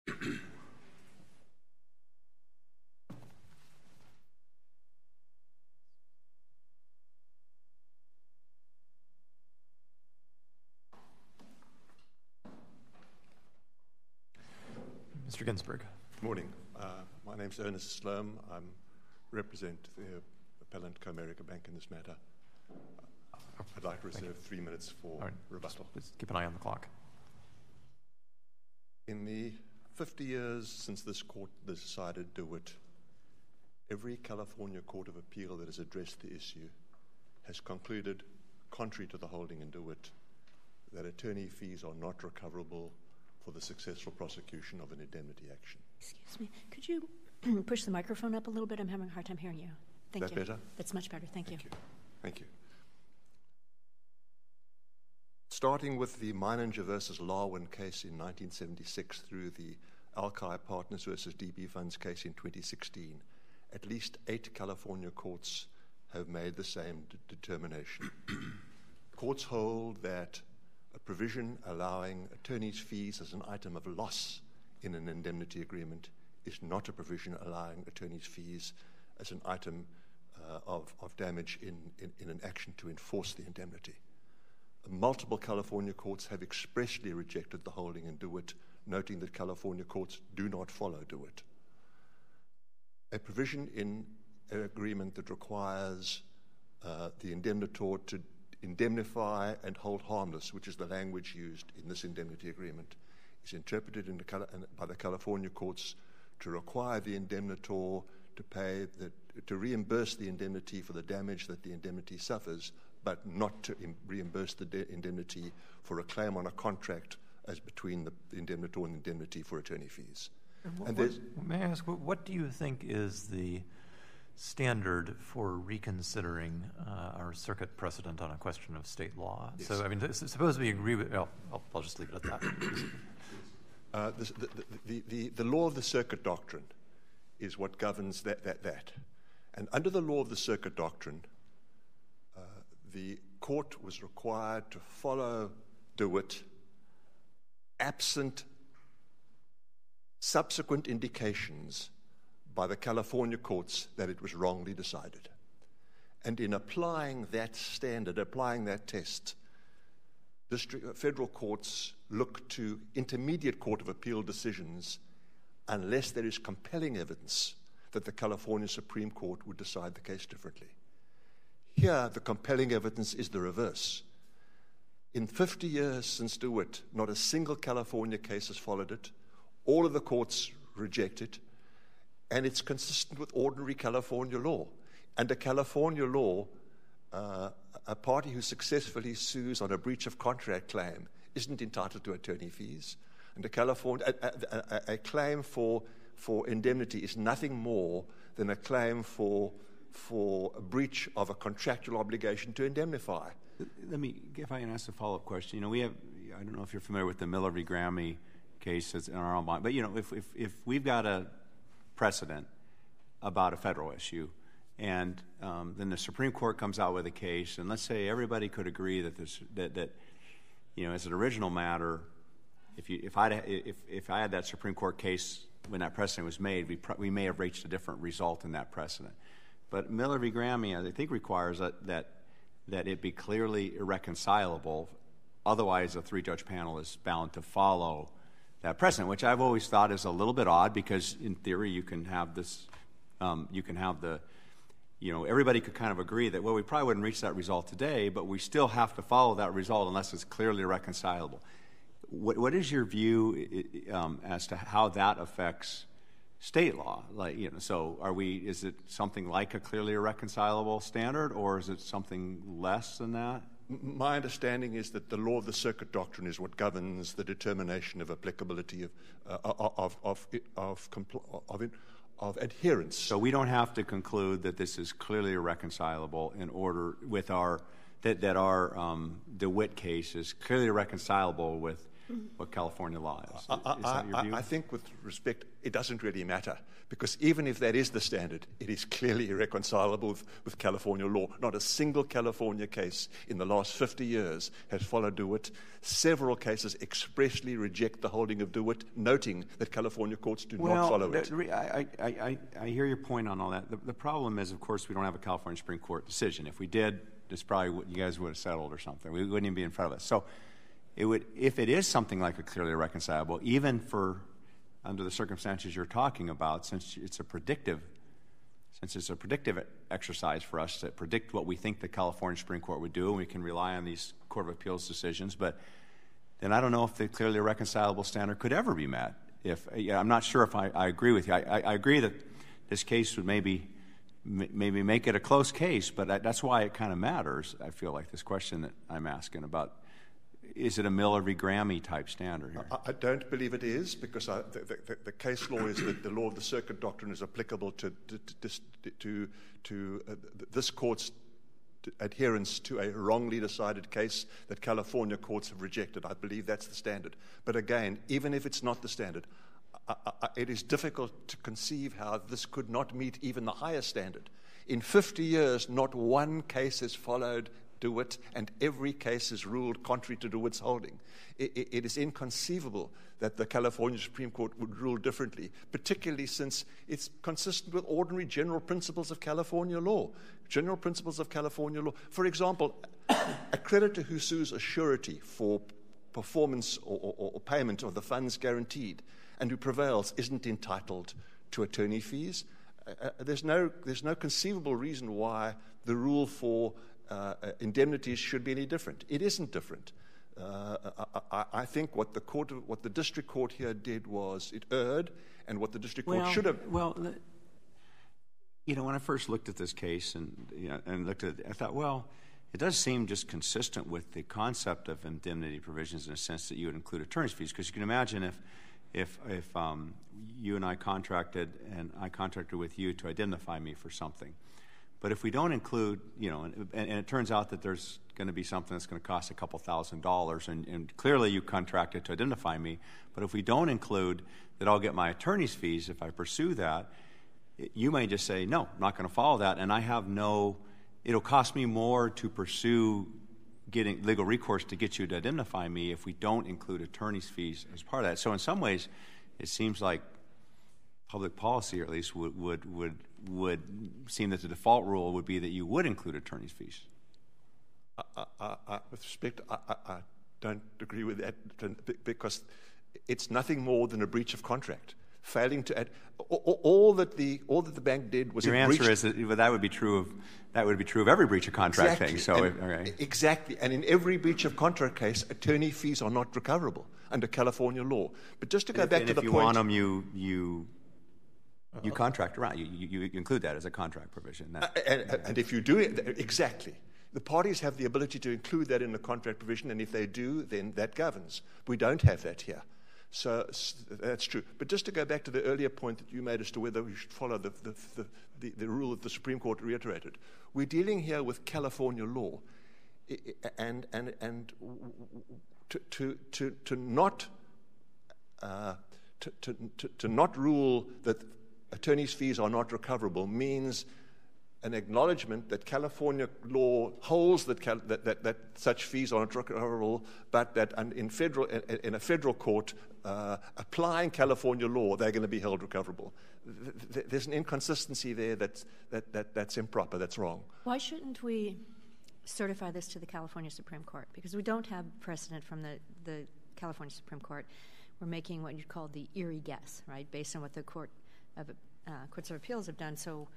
Mr. Ginsburg. Good morning. My name is Ernest Sloan. I represent the appellant Comerica Bank in this matter. I'd like to reserve 3 minutes for rebuttal. Please keep an eye on the clock. In the 50 years since this court decided DeWitt, every California Court of Appeal that has addressed the issue has concluded, contrary to the holding in DeWitt, that attorney fees are not recoverable for the successful prosecution of an indemnity action. Excuse me, could you push the microphone up a little bit? I'm having a hard time hearing you. Thank you. Is that better? That's much better. Thank you. Thank you. Starting with the Meininger versus Larwin case in 1976 through the Alki Partners versus DB Funds case in 2016, at least 8 California courts have made the same determination. Courts hold that a provision allowing attorney's fees as an item of loss in an indemnity agreement is not a provision allowing attorney's fees as an item of damage in an action to enforce the indemnity. Multiple California courts have expressly rejected the holding in DeWitt, noting that California courts do not follow DeWitt. A provision in an agreement that requires the indemnitor to indemnify and hold harmless, which is the language used in this indemnity agreement, is interpreted by the California courts to require the indemnitor to reimburse the indemnity for the damage that the indemnity suffers, but not to reimburse the indemnity for a claim on a contract as between the indemnitor and indemnity for attorney fees. May I ask, what do you think is the standard for reconsidering our circuit precedent on a question of state law? Yes. So, I mean, suppose we agree with... I'll just leave it at that. The law of the circuit doctrine is what governs that. And under the law of the circuit doctrine, the court was required to follow DeWitt absent subsequent indications by the California courts that it was wrongly decided. And in applying that standard, applying that test, federal courts look to intermediate court of appeal decisions unless there is compelling evidence that the California Supreme Court would decide the case differently. Here, the compelling evidence is the reverse. In 50 years since DeWitt, not a single California case has followed it. All of the courts reject it, and it's consistent with ordinary California law. Under California law, a party who successfully sues on a breach of contract claim isn't entitled to attorney fees. Under California, a claim for indemnity is nothing more than a claim for a breach of a contractual obligation to indemnify. Let me, if I can ask a follow-up question. You know, we have, I don't know if you're familiar with the Miller v. Grammy case that's in our own mind, but, you know, if we've got a precedent about a federal issue, and then the Supreme Court comes out with a case, and let's say everybody could agree that you know, as an original matter, if I had that Supreme Court case when that precedent was made, we may have reached a different result in that precedent. But Miller v. Grammy, I think, requires that it be clearly irreconcilable. Otherwise, a 3-judge panel is bound to follow that precedent, which I've always thought is a little bit odd because, in theory, you can have this, everybody could kind of agree that, well, we probably wouldn't reach that result today, but we still have to follow that result unless it's clearly irreconcilable. What is your view as to how that affects state law? Like, you know, so is it something like a clearly irreconcilable standard, or is it something less than that? My understanding is that the law of the circuit doctrine is what governs the determination of applicability of adherence. So we don't have to conclude that this is clearly irreconcilable in order with our DeWitt case is clearly irreconcilable with what California law is. Is that your view? I think, with respect, it doesn't really matter, because even if that is the standard, it is clearly irreconcilable with California law. Not a single California case in the last 50 years has followed DeWitt. Several cases expressly reject the holding of DeWitt, noting that California courts do not follow it. I hear your point on all that. The problem is, of course, we don't have a California Supreme Court decision. If we did, it's probably what you guys would have settled or something. We wouldn't even be in front of us. So if it is something like a clearly irreconcilable, even for under the circumstances you're talking about, since it's a predictive exercise for us to predict what we think the California Supreme Court would do, and we can rely on these Court of Appeals decisions, but then I don't know if the clearly irreconcilable standard could ever be met. I'm not sure if I agree with you. I agree that this case would maybe make it a close case, but that's why it kind of matters, I feel like, this question that I'm asking about. Is it a Miller v. Grammy type standard here? I don't believe it is, because the case law is that the law of the circuit doctrine is applicable to this court's adherence to a wrongly decided case that California courts have rejected. I believe that's the standard. But again, even if it's not the standard, it is difficult to conceive how this could not meet even the higher standard. In 50 years, not one case has followed DeWitt, and every case is ruled contrary to DeWitt's holding. It is inconceivable that the California Supreme Court would rule differently, particularly since it's consistent with ordinary general principles of California law. General principles of California law. For example, a creditor who sues a surety for performance or payment of the funds guaranteed and who prevails isn't entitled to attorney fees. There's no conceivable reason why the rule for indemnities should be any different. It isn't different. I think what the district court here did was it erred, and what the district court should have. Well, when I first looked at this case and looked at it, I thought, well, it does seem just consistent with the concept of indemnity provisions in a sense that you would include attorney's fees, because you can imagine if you and I contracted, and I contracted with you to indemnify me for something. But if we don't include, and it turns out that there's going to be something that's going to cost a couple $1,000s, and clearly you contracted to indemnify me, but if we don't include that I'll get my attorney's fees if I pursue that, you may just say, no, I'm not going to follow that, and it'll cost me more to pursue getting legal recourse to get you to indemnify me if we don't include attorney's fees as part of that. So in some ways, it seems like public policy, or at least would seem that the default rule would be that you would include attorney's fees. With respect, I don't agree with that, because it's nothing more than a breach of contract. Failing to add all that the bank did was your answer is that would be true of every breach of contract exactly. thing. So exactly, and in every breach of contract case, attorney fees are not recoverable under California law. But just to go back to the point, if you want them, you contract around. You include that as a contract provision. And if you do it, exactly. The parties have the ability to include that in the contract provision, and if they do, then that governs. We don't have that here. So that's true. But just to go back to the earlier point that you made as to whether we should follow the rule that the Supreme Court reiterated, we're dealing here with California law, and to not rule that attorneys' fees are not recoverable means an acknowledgement that California law holds that such fees are not recoverable, but that in a federal court applying California law, they're going to be held recoverable. There's an inconsistency there that's improper. That's wrong. Why shouldn't we certify this to the California Supreme Court? Because we don't have precedent from the California Supreme Court. We're making what you'd call the eerie guess, right, based on what the courts of appeals have done. So,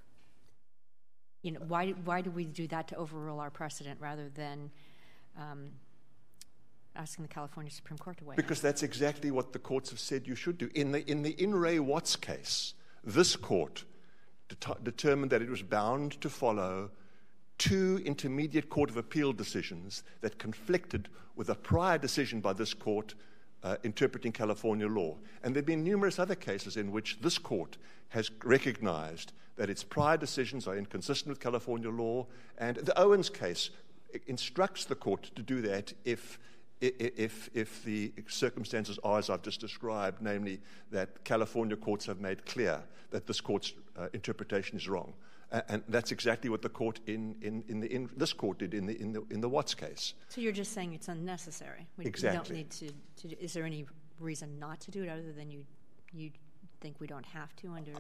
why do we do that to overrule our precedent rather than asking the California Supreme Court to weigh in? Because that's exactly what the courts have said you should do. In the In Re Watts case, this court determined that it was bound to follow two intermediate Court of Appeal decisions that conflicted with a prior decision by this court interpreting California law. And there have been numerous other cases in which this court has recognized that its prior decisions are inconsistent with California law, and the Owens case instructs the court to do that if if the circumstances are as I've just described, namely that California courts have made clear that this court's interpretation is wrong. And that's exactly what the court this court did in the Watts case. So you're just saying it's unnecessary. Exactly. We don't need to. Is there any reason not to do it other than you think we don't have to under?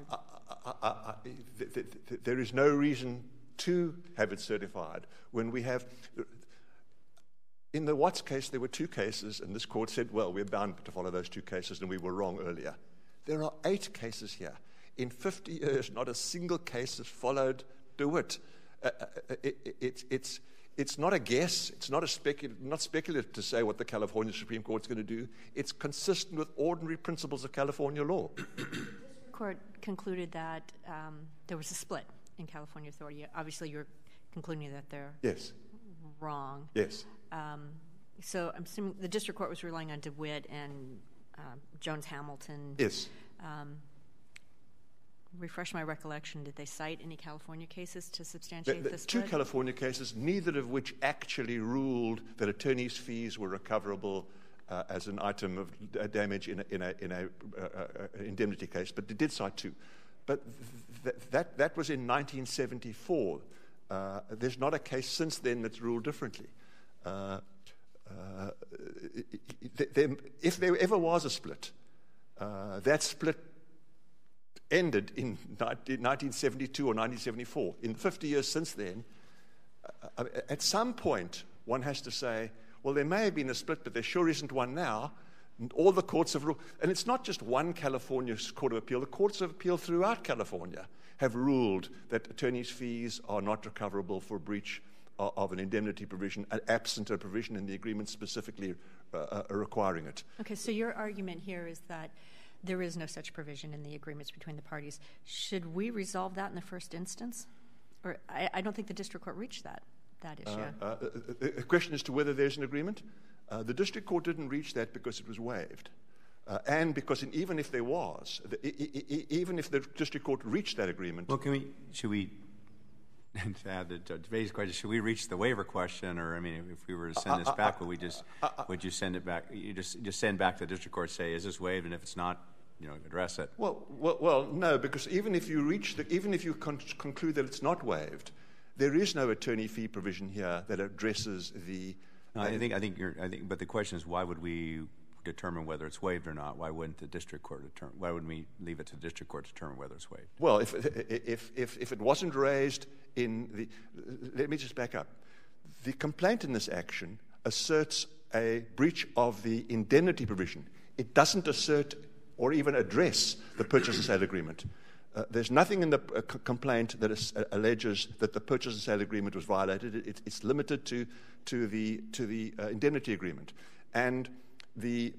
There is no reason to have it certified when we have. In the Watts case, there were 2 cases, and this court said, well, we're bound to follow those 2 cases, and we were wrong earlier. There are 8 cases here. In 50 years, not a single case has followed DeWitt. It's not a guess. It's not not speculative to say what the California Supreme Court's going to do. It's consistent with ordinary principles of California law. The court concluded that there was a split in California authority. Obviously, you're concluding that they're wrong. Yes. So I'm assuming the district court was relying on DeWitt and Jones-Hamilton. Yes. Refresh my recollection, did they cite any California cases to substantiate this? 2 California cases, neither of which actually ruled that attorney's fees were recoverable as an item of damage in a indemnity case, but they did cite 2. But that was in 1974. There's not a case since then that's ruled differently. If there ever was a split, that split ended in 1972 or 1974. In 50 years since then, at some point, one has to say, well, there may have been a split, but there sure isn't one now. And all the courts have ruled, and it's not just one California Court of Appeal. The courts of appeal throughout California have ruled that attorneys' fees are not recoverable for breach of an indemnity provision, absent a provision in the agreement specifically requiring it. Okay, so your argument here is that there is no such provision in the agreements between the parties. Should we resolve that in the first instance? Or I don't think the district court reached that issue. The question as to whether there's an agreement, the district court didn't reach that because it was waived. And because even if there was, even if the district court reached that agreement... Well, should we, to add to Judge Bay's question, should we reach the waiver question? Or, I mean, if we were to send this back, would you send it back? You just send back to the district court, say, is this waived? And if it's not, address it. Well, no, because even if you conclude that it's not waived, there is no attorney fee provision here that addresses the... But the question is, why would we determine whether it's waived or not? Why wouldn't the district court determine? Why wouldn't we leave it to the district court to determine whether it's waived? Well, if it wasn't raised in the... Let me just back up. The complaint in this action asserts a breach of the indemnity provision. It doesn't assert or even address the purchase and sale agreement. There's nothing in the complaint that alleges that the purchase and sale agreement was violated. It's limited to the indemnity agreement, and the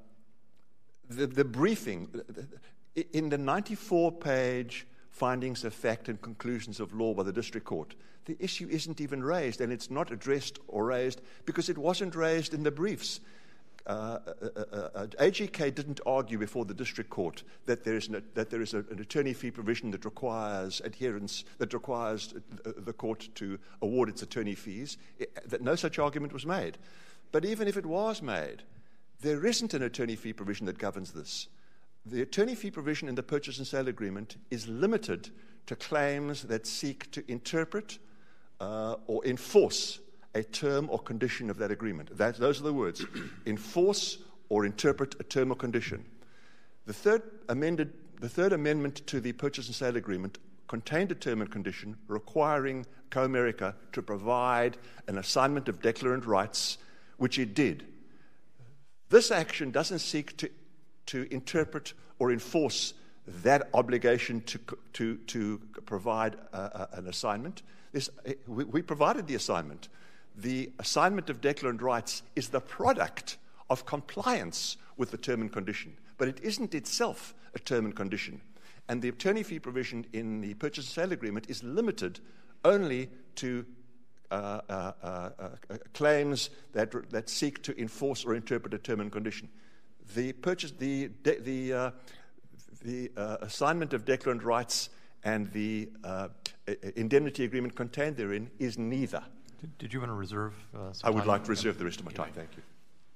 briefing in the 94-page findings of fact and conclusions of law by the district court. The issue isn't even raised, and it's not addressed or raised because it wasn't raised in the briefs. AGK didn't argue before the district court that there is an attorney fee provision that requires adherence, that requires the court to award its attorney fees. That no such argument was made. But even if it was made, there isn't an attorney fee provision that governs this. The attorney fee provision in the purchase and sale agreement is limited to claims that seek to interpret or enforce a term or condition of that agreement. Those are the words. Enforce or interpret a term or condition. The third amendment to the purchase and sale agreement contained a term and condition requiring Comerica to provide an assignment of declarant rights, which it did. This action doesn't seek to interpret or enforce that obligation to provide an assignment. We provided the assignment. The assignment of declarant rights is the product of compliance with the term and condition, but it isn't itself a term and condition. And the attorney fee provision in the purchase and sale agreement is limited only to claims that seek to enforce or interpret a term and condition. The assignment of declarant rights and the indemnity agreement contained therein is neither. Did you want to reserve some I would time? like to reserve the rest of my time. Thank you.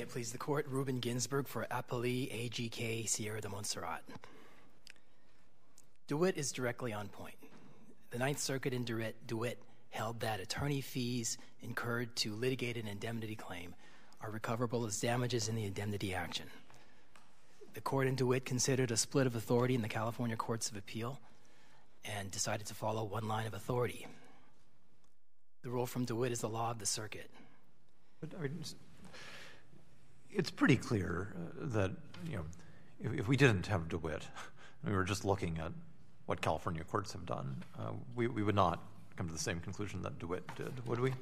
it please the Court, Ruben Ginsburg for Appellee AGK Sierra de Montserrat. DeWitt is directly on point. The Ninth Circuit in DeWitt held that attorney fees incurred to litigate an indemnity claim are recoverable as damages in the indemnity action. The court in DeWitt considered a split of authority in the California Courts of Appeal and decided to follow one line of authority. The rule from DeWitt is the law of the circuit. But, I mean, it's pretty clear that, you know, if we didn't have DeWitt, we were just looking at what California courts have done, we would not come to the same conclusion that DeWitt did, would we?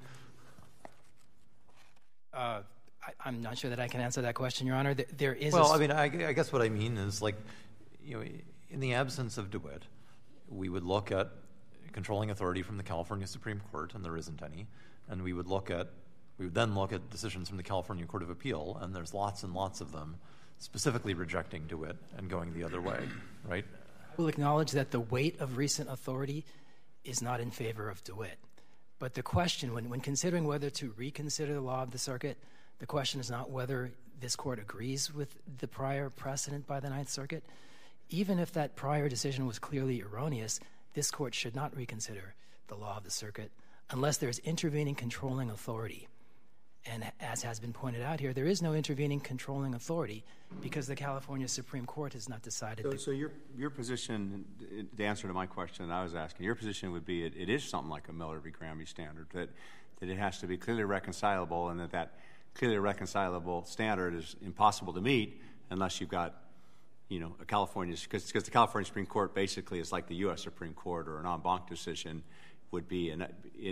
I'm not sure that I can answer that question, Your Honor. There is well, I mean, I guess what I mean is, like, you know, in the absence of DeWitt, we would look at controlling authority from the California Supreme Court, and there isn't any, and we would then look at decisions from the California Court of Appeal, and there's lots and lots of them specifically rejecting DeWitt and going the other way, right? I will acknowledge that the weight of recent authority is not in favor of DeWitt. But the question, when considering whether to reconsider the law of the circuit, the question is not whether this court agrees with the prior precedent by the Ninth Circuit. Even if that prior decision was clearly erroneous, this court should not reconsider the law of the circuit unless there's intervening controlling authority. And as has been pointed out here, there is no intervening controlling authority because the California Supreme Court has not decided. So your position, the answer to my question that I was asking, your position would be it is something like a Miller v. Grammy standard, that it has to be clearly reconcilable, and that clearly reconcilable standard is impossible to meet unless you've got, you know, a California, because the California Supreme Court basically is like the U.S. Supreme Court, or an en banc decision would be in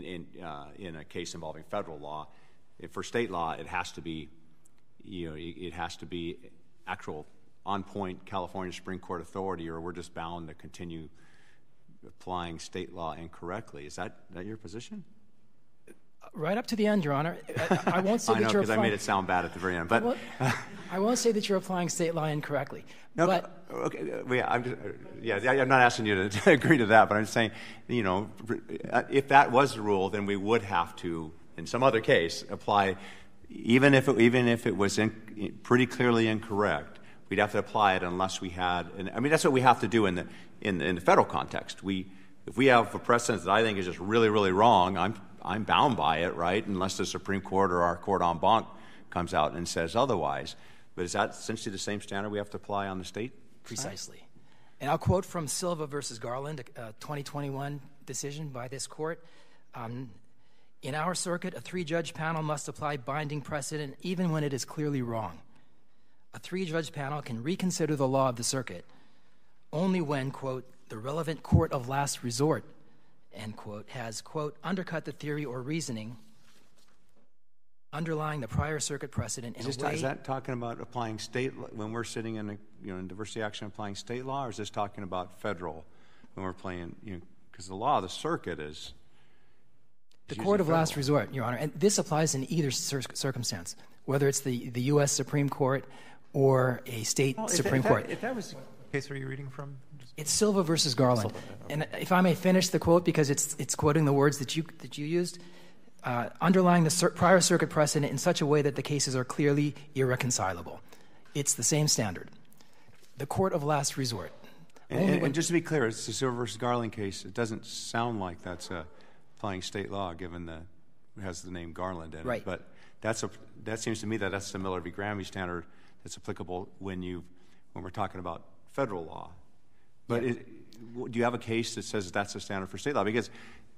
a case involving federal law. For state law, it has to be, you know, it has to be actual on-point California Supreme Court authority, or we're just bound to continue applying state law incorrectly. Is that your position? Right up to the end, Your Honor. I won't say I know, that you're because I made it sound bad at the very end. But I won't say that you're applying state law incorrectly. No, but okay, yeah, I'm not asking you to agree to that, but I'm just saying, you know, if that was the rule, then we would have to, in some other case, apply, even if it was pretty clearly incorrect, we'd have to apply it unless we had. And I mean, that's what we have to do in the federal context. If we have a precedent that I think is just really, really wrong, I'm bound by it, right? Unless the Supreme Court or our court en banc comes out and says otherwise. But is that essentially the same standard we have to apply on the state? Precisely. Side? And I'll quote from Silva versus Garland, a 2021 decision by this court. In our circuit, a 3-judge panel must apply binding precedent even when it is clearly wrong. A 3-judge panel can reconsider the law of the circuit only when, quote, the relevant court of last resort, end quote, has, quote, undercut the theory or reasoning underlying the prior circuit precedent in a way. Is that talking about applying state, when we're sitting in in diversity action applying state law, or is this talking about federal when we're playing, because the law of the circuit is the court of last resort, Your Honor, and this applies in either circumstance, whether it's the U.S. Supreme Court or a state Supreme Court. If that was the case, are you reading from? It's Silva versus Garland. And if I may finish the quote, because it's quoting the words that you used, underlying the prior circuit precedent in such a way that the cases are clearly irreconcilable. It's the same standard. The court of last resort. And just to be clear, it's the Silva versus Garland case. It doesn't sound like that's applying state law, given that it has the name Garland in it. Right. But that seems to me that's the Miller v. Grammy standard that's applicable when we're talking about federal law. But do you have a case that says that's a standard for state law? Because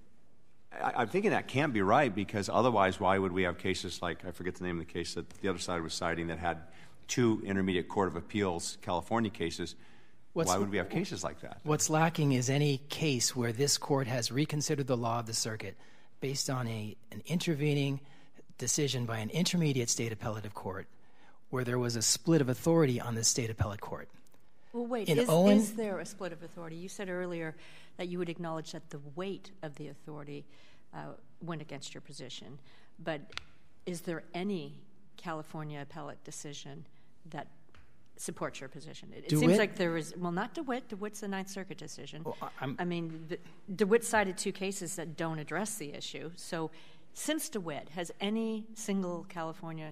I'm thinking that can't be right, because otherwise why would we have cases like, I forget the name of the case that the other side was citing that had 2 Intermediate Court of Appeals California cases. Why would we have cases like that? What's lacking is any case where this court has reconsidered the law of the circuit based on an intervening decision by an intermediate state appellative court where there was a split of authority on the state appellate court. Well, wait, is there a split of authority? You said earlier that you would acknowledge that the weight of the authority went against your position. But is there any California appellate decision that supports your position? It seems like there is, well, not DeWitt. DeWitt's the Ninth Circuit decision. Well, I mean, DeWitt cited 2 cases that don't address the issue. So since DeWitt, has any single California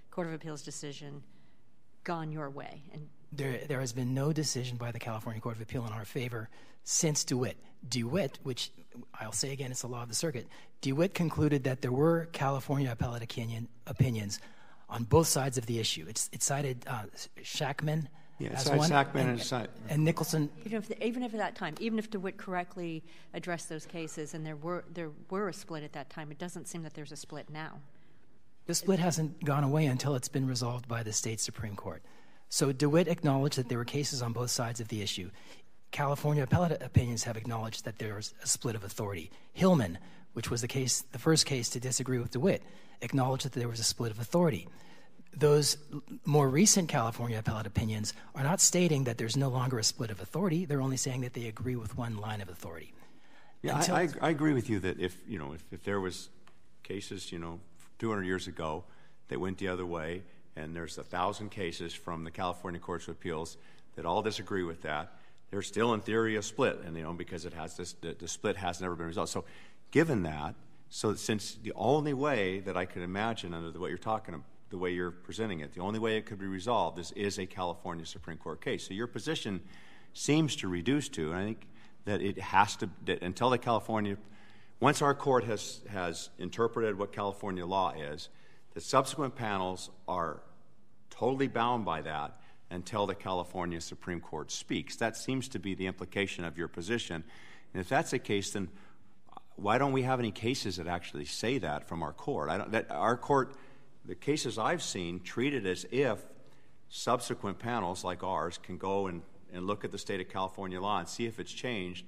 Court of Appeals decision gone your way? And there has been no decision by the California Court of Appeal in our favor since DeWitt. DeWitt, which I'll say again, it's the law of the circuit. DeWitt concluded that there were California appellate opinions on both sides of the issue. It cited Shackman as one, and Nicholson. Even if at that time, even if DeWitt correctly addressed those cases, and there were a split at that time, it doesn't seem that there's a split now. The split hasn't gone away until it's been resolved by the state Supreme Court. So DeWitt acknowledged that there were cases on both sides of the issue. California appellate opinions have acknowledged that there was a split of authority. Hillman, which was the first case to disagree with DeWitt, acknowledged that there was a split of authority. Those more recent California appellate opinions are not stating that there's no longer a split of authority. They're only saying that they agree with one line of authority. Yeah, I agree with you that if there was cases 200 years ago that went the other way, and there's 1,000 cases from the California Courts of Appeals that all disagree with that, there's still in theory a split, and because it has the split has never been resolved. So, given that, since the only way that I could imagine under what you're talking about, the way you're presenting it, the only way it could be resolved is a California Supreme Court case. So your position seems to reduce to, and I think that it has to, that until the California, once our court has interpreted what California law is, the subsequent panels are totally bound by that until the California Supreme Court speaks. That seems to be the implication of your position. And if that's the case, then why don't we have any cases that actually say that from our court? Our court, the cases I've seen, treat it as if subsequent panels like ours can go and look at the state of California law and see if it's changed.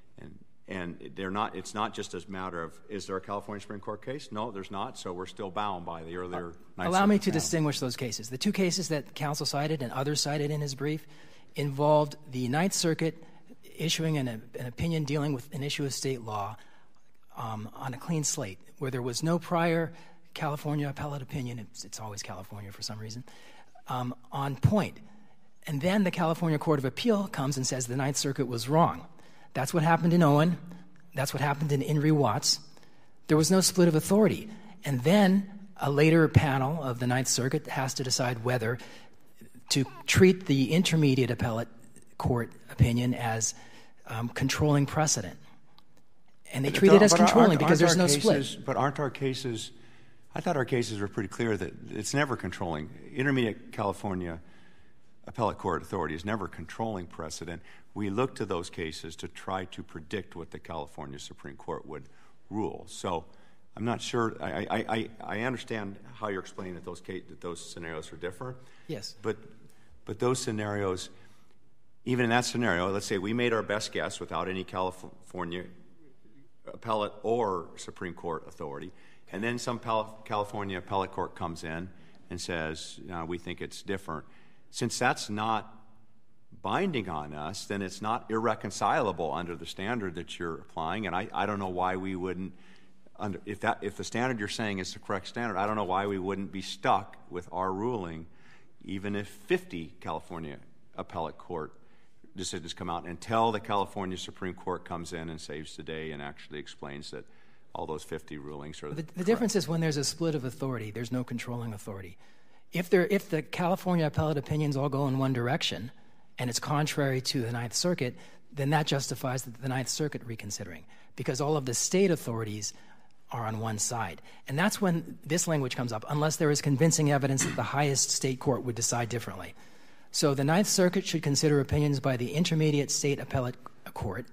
And they're not. It's not just a matter of, is there a California Supreme Court case? No, there's not. So we're still bound by the earlier. Allow me to distinguish those cases. The two cases that counsel cited and others cited in his brief involved the Ninth Circuit issuing an opinion dealing with an issue of state law on a clean slate, where there was no prior California appellate opinion. It's always California for some reason, on point. And then the California Court of Appeal comes and says the Ninth Circuit was wrong. That's what happened in Owen. That's what happened in Inree Watts. There was no split of authority. And then a later panel of the Ninth Circuit has to decide whether to treat the intermediate appellate court opinion as controlling precedent. And they treat it as controlling because there's no split. But aren't our cases, I thought our cases were pretty clear that it's never controlling. Intermediate California appellate court authority is never controlling precedent. We look to those cases to try to predict what the California Supreme Court would rule. So I'm not sure. I understand how you're explaining that those scenarios are different. Yes. But those scenarios, even in that scenario, let's say we made our best guess without any California appellate or Supreme Court authority, and then some California appellate court comes in and says, we think it's different. Since that's not binding on us, then it's not irreconcilable under the standard that you're applying. And I don't know why we wouldn't, if the standard you're saying is the correct standard, I don't know why we wouldn't be stuck with our ruling, even if 50 California appellate court decisions come out, until the California Supreme Court comes in and saves the day and actually explains that all those 50 rulings are the difference is when there's a split of authority, there's no controlling authority. If the California appellate opinions all go in one direction and it's contrary to the Ninth Circuit, then that justifies the Ninth Circuit reconsidering, because all of the state authorities are on one side. And that's when this language comes up, unless there is convincing evidence that the highest state court would decide differently. So the Ninth Circuit should consider opinions by the intermediate state appellate court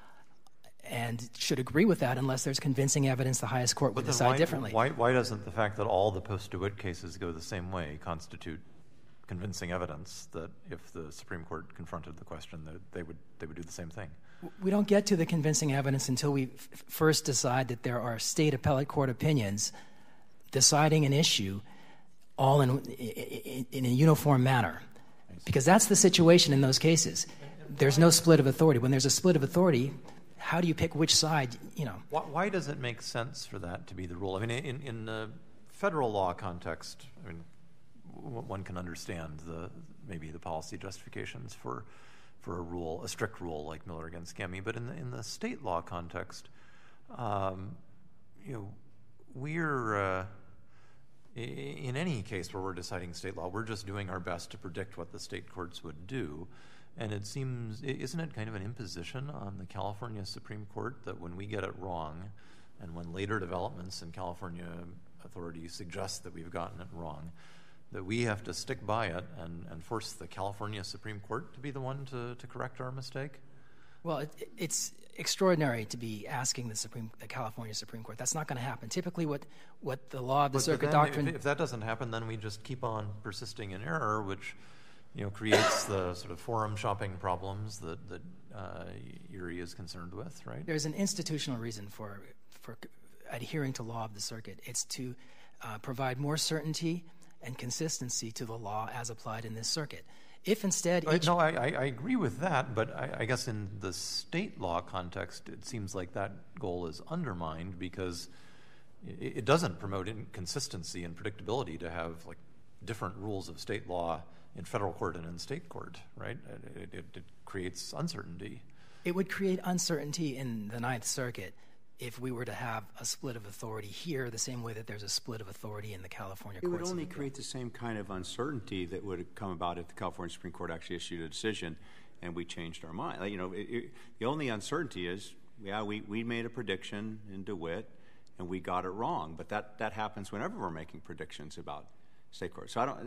and should agree with that unless there's convincing evidence the highest court would decide differently. Why doesn't the fact that all the post-DeWitt cases go the same way constitute convincing evidence that if the Supreme Court confronted the question, that they would do the same thing? We don't get to the convincing evidence until we first decide that there are state appellate court opinions deciding an issue all in a uniform manner, because that's the situation in those cases. There's no split of authority. When there's a split of authority, how do you pick which side, Why does it make sense for that to be the rule? I mean, in the federal law context, I mean, one can understand maybe the policy justifications for a strict rule like Miller against Gemme, but in the state law in any case where we're deciding state law, we're just doing our best to predict what the state courts would do. And it seems, isn't it kind of an imposition on the California Supreme Court that when we get it wrong, and when later developments in California authorities suggest that we've gotten it wrong, that we have to stick by it and force the California Supreme Court to be the one to correct our mistake? Well, it's extraordinary to be asking the California Supreme Court. That's not going to happen. Typically what the law of the circuit doctrine... If that doesn't happen, then we just keep on persisting in error, which creates the sort of forum shopping problems that Erie is concerned with, right? There's an institutional reason for adhering to law of the circuit. It's to provide more certainty and consistency to the law as applied in this circuit. If instead... No, I agree with that, but I guess in the state law context, it seems like that goal is undermined because it doesn't promote consistency and predictability to have like different rules of state law in federal court and in state court, right? It creates uncertainty. It would create uncertainty in the Ninth Circuit if we were to have a split of authority here the same way that there's a split of authority in the California courts. It would only create the same kind of uncertainty that would come about if the California Supreme Court actually issued a decision and we changed our mind. The only uncertainty is, we made a prediction in DeWitt and we got it wrong, but that happens whenever we're making predictions about state court. So I don't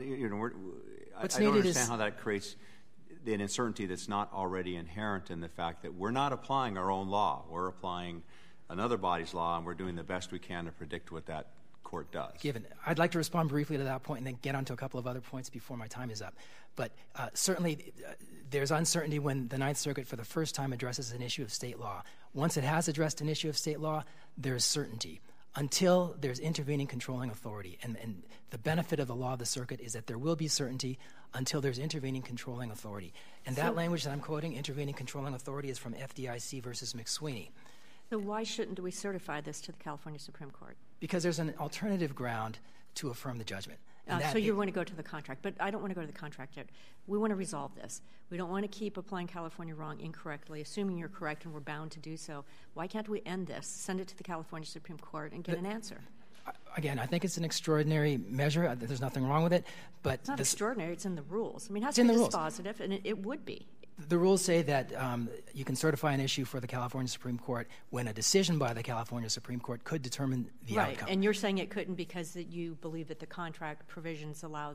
understand how that creates an uncertainty that's not already inherent in the fact that we're not applying our own law. We're applying another body's law, and we're doing the best we can to predict what that court does. I'd like to respond briefly to that point and then get on to a couple of other points before my time is up. But certainly there's uncertainty when the Ninth Circuit for the first time addresses an issue of state law. Once it has addressed an issue of state law, there's certainty until there's intervening controlling authority. And the benefit of the law of the circuit is that there will be certainty until there's intervening controlling authority. And that language that I'm quoting, intervening controlling authority, is from FDIC versus McSweeney. So why shouldn't we certify this to the California Supreme Court? Because there's an alternative ground to affirm the judgment. So you want to go to the contract, but I don't want to go to the contract yet. We want to resolve this. We don't want to keep applying California wrong incorrectly, assuming you're correct and we're bound to do so. Why can't we end this, send it to the California Supreme Court, and get an answer? Again, I think it's an extraordinary measure. There's nothing wrong with it. But it's not extraordinary. It's in the rules. I mean, it has to be dispositive, and it would be. The rules say that you can certify an issue for the California Supreme Court when a decision by the California Supreme Court could determine the outcome. Right, and you're saying it couldn't because you believe that the contract provisions allow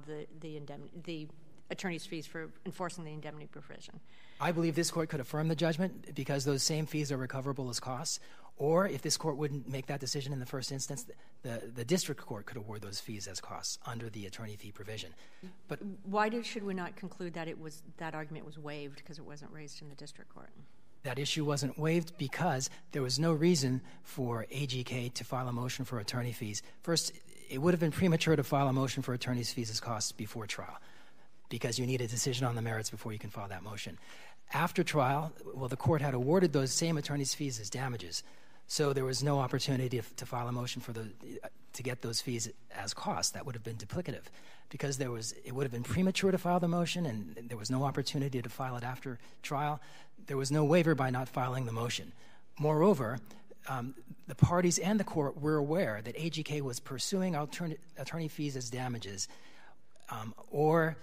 the attorney's fees for enforcing the indemnity provision. I believe this court could affirm the judgment because those same fees are recoverable as costs. Or if this court wouldn't make that decision in the first instance, the district court could award those fees as costs under the attorney fee provision. But why should we not conclude that that argument was waived because it wasn't raised in the district court? That issue wasn't waived because there was no reason for AGK to file a motion for attorney fees. First, it would have been premature to file a motion for attorney's fees as costs before trial because you need a decision on the merits before you can file that motion. After trial, the court had awarded those same attorney's fees as damages. So there was no opportunity to file a motion to get those fees as costs. That would have been duplicative because it would have been premature to file the motion and there was no opportunity to file it after trial. There was no waiver by not filing the motion. Moreover, the parties and the court were aware that AGK was pursuing attorney fees as damages or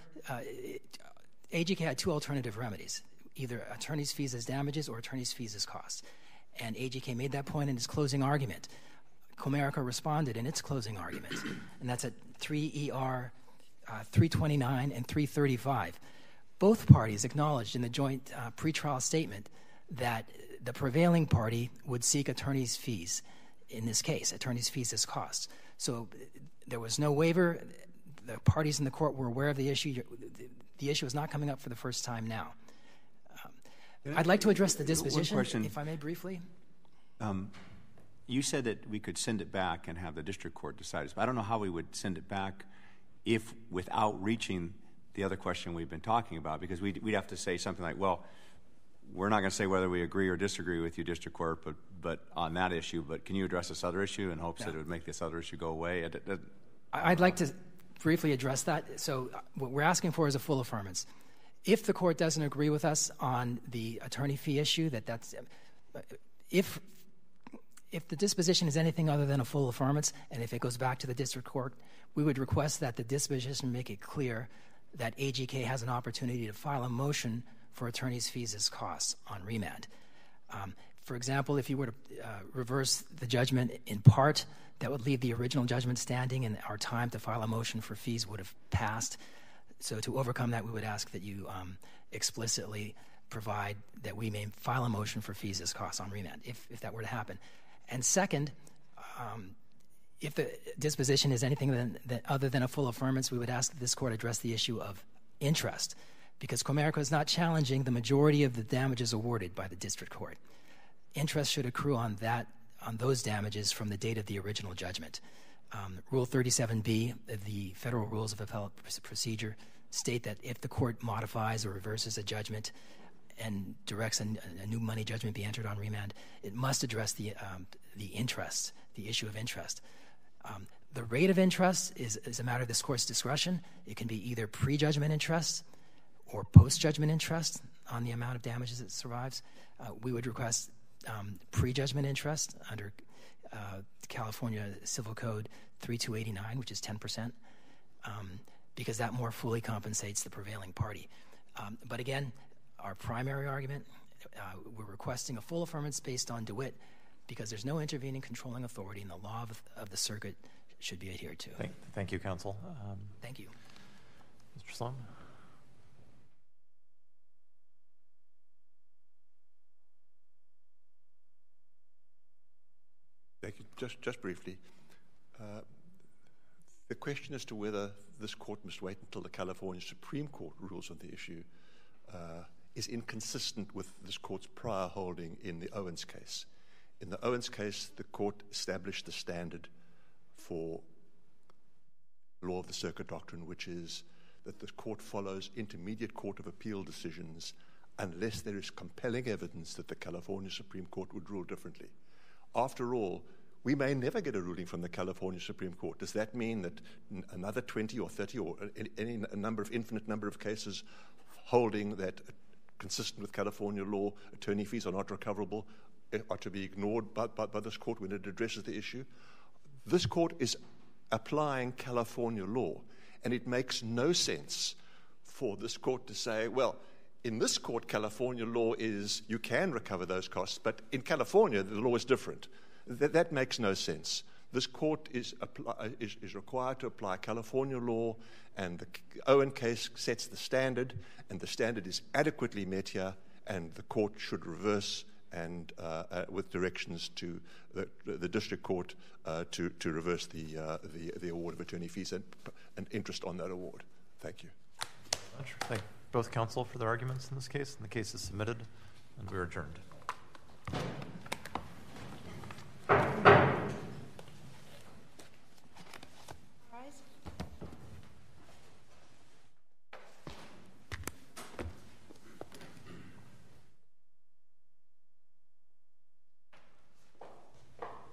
AGK had two alternative remedies, either attorney's fees as damages or attorney's fees as costs. And AGK made that point in its closing argument. Comerica responded in its closing argument, and that's at 3 ER 329 and 335. Both parties acknowledged in the joint pretrial statement that the prevailing party would seek attorney's fees in this case, attorney's fees as costs. So there was no waiver. The parties in the court were aware of the issue. The issue is not coming up for the first time now. I'd like to address the disposition, if I may briefly. You said that we could send it back and have the district court decide it. But I don't know how we would send it back if without reaching the other question we've been talking about, because we'd have to say something like, well, we're not going to say whether we agree or disagree with you, district court, but on that issue, but can you address this other issue in hopes that it would make this other issue go away? I'd like to briefly address that. So what we're asking for is a full affirmance. If the court doesn't agree with us on the attorney fee issue, if If the disposition is anything other than a full affirmance, and if it goes back to the district court, we would request that the disposition make it clear that AGK has an opportunity to file a motion for attorney's fees as costs on remand. For example, if you were to reverse the judgment in part, that would leave the original judgment standing, and our time to file a motion for fees would have passed. So to overcome that, we would ask that you explicitly provide that we may file a motion for fees as costs on remand, if that were to happen. And second, if the disposition is anything other than a full affirmance, we would ask that this court address the issue of interest, because Comerica is not challenging the majority of the damages awarded by the district court. Interest should accrue on those damages from the date of the original judgment. Rule 37B of the Federal Rules of Appellate Procedure state that if the court modifies or reverses a judgment and directs a new money judgment be entered on remand, it must address the interest, the issue of interest. The rate of interest is a matter of this court's discretion. It can be either pre-judgment interest or post-judgment interest on the amount of damages that survives. We would request pre-judgment interest under California Civil Code 3289, which is 10%, because that more fully compensates the prevailing party. But again, our primary argument, we're requesting a full affirmance based on DeWitt, because there's no intervening controlling authority, and the law of the circuit should be adhered to. Thank you, counsel. Thank you. Mr. Sloan? Thank you. Just briefly, the question as to whether this court must wait until the California Supreme Court rules on the issue is inconsistent with this court's prior holding in the Owens case. In the Owens case, the court established the standard for law of the circuit doctrine, which is that the court follows intermediate court of appeal decisions unless there is compelling evidence that the California Supreme Court would rule differently. After all, we may never get a ruling from the California Supreme Court. Does that mean that another 20 or 30 or any infinite number of cases holding that, consistent with California law, attorney fees are not recoverable, are to be ignored by this court when it addresses the issue? This court is applying California law, and it makes no sense for this court to say, well, in this court, California law is you can recover those costs, but in California, the law is different. That makes no sense. This court is required to apply California law, and the Owen case sets the standard, and the standard is adequately met here, and the court should reverse and with directions to the district court to reverse the award of attorney fees and interest on that award. Thank you. Thank both counsel for their arguments in this case, and the case is submitted, and we are adjourned.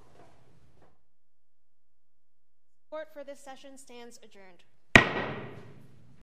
Court for this session stands adjourned.